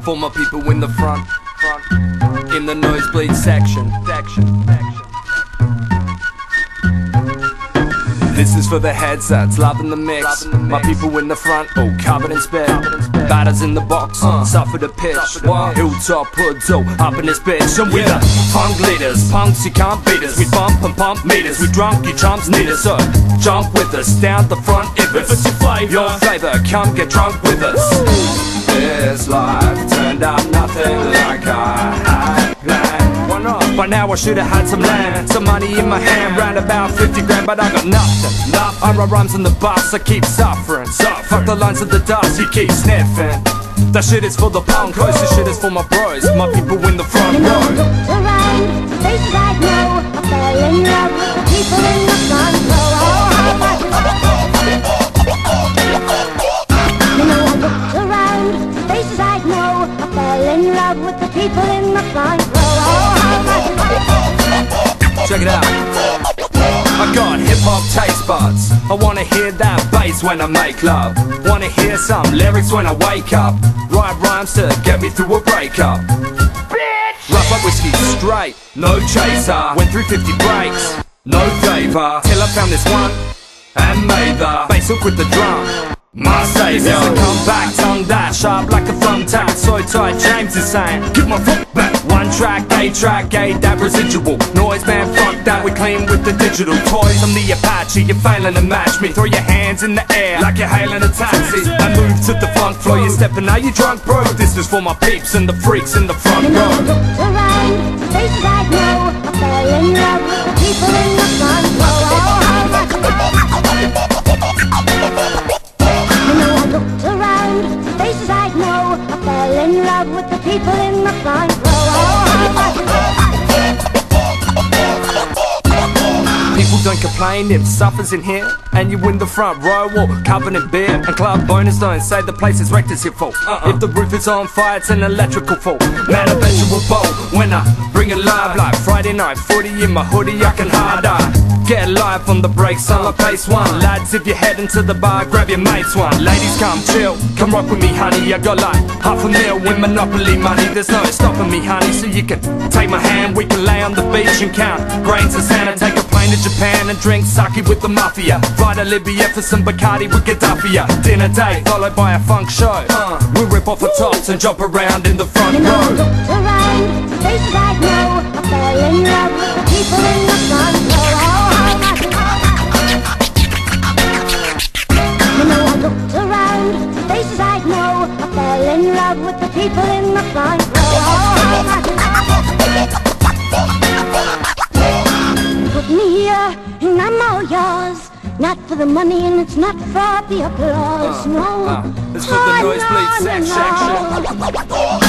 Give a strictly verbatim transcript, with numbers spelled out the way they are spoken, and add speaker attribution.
Speaker 1: For my people in the front, front, in the nosebleed section, section, section. This is for the headsets, loving the mix. Loving the mix. My people in the front, all covered in spit. Batters in the box, uh, suffer the pitch. Hilltop hoods, oh, up in this bitch. And we yeah. the punk leaders, punks you can't beat us. We bump and pump meters, we drunk, you chumps need us. So jump with us, down the front if it's, if it's your flavor. Your flavor, come get drunk with us. This life turned out nothing like I had planned. Why not? By now I should've had some land, some money in my hand, round about fifty grand, but I got nothing. nothing. I write rhymes on the bus, I keep suffering. suffering. Fuck the lines of the dust, you keep sniffing. That shit is for the punk, close this shit is for my bros, my people in the front row.
Speaker 2: You know, I looked around, the faces I know, I fell in love with the people in the front row. You know, I looked around, the faces I know, I fell in love with the people in the front row.
Speaker 1: Check it out. I got hip-hop taste buds. I wanna hear that bass when I make love. Wanna hear some lyrics when I wake up. Write rhymes to get me through a breakup. Bitch! Rough up whiskey straight, no chaser. Went through fifty breaks, no flavor. Till I found this one and made the bass hook with the drum. My savior. This is a comeback, tongue that sharp like a thumbtack. So tight, James is saying, give my foot back. One track, A track, A that residual noise, man, fuck that, we clean with the digital toys. I'm the Apache, you're failing to match me. Throw your hands in the air like you're hailing a taxi. I move to the funk floor, you're stepping out, you drunk bro. This is for my peeps and the freaks in the front row.
Speaker 2: You know, I looked around, the faces I know, I fell in love with the people in the front row. You know, I looked around, the faces I know, I fell in love with the people in the front row.
Speaker 1: People don't complain if suffers in here, and you in the front row or covered in beer. And club owners don't say the place is wrecked, it's your fault. uh-uh. If the roof is on fire, it's an electrical fault. Man, I bet you will bolt when I bring it live. Like Friday night footy in my hoodie, I can hard eye. Get live on the breaks, on my pace one. Lads, if you're heading to the bar, grab your mates one. Ladies, come chill, come rock with me, honey. I got like half a mil with Monopoly money. There's no stopping me, honey, so you can take my hand. We can lay on the beach and count grains of sand. Take a plane to Japan and drink sake with the mafia. Fly to Libya for some Bacardi with Gaddafi. Dinner date followed by a funk show. uh, We'll rip off the tops and jump around in the front
Speaker 2: row. You know, I
Speaker 1: row.
Speaker 2: looked around, the faces I know, I fell in love with the people in the front row. You know, I looked around, the faces I know, I fell in love with the people in the front row. Put me here, and I'm all yours. Not for the money, and it's not for the applause,
Speaker 1: uh,
Speaker 2: no.
Speaker 1: uh, It's for the
Speaker 2: oh,
Speaker 1: nosebleed
Speaker 2: no,
Speaker 1: section.
Speaker 2: no, no.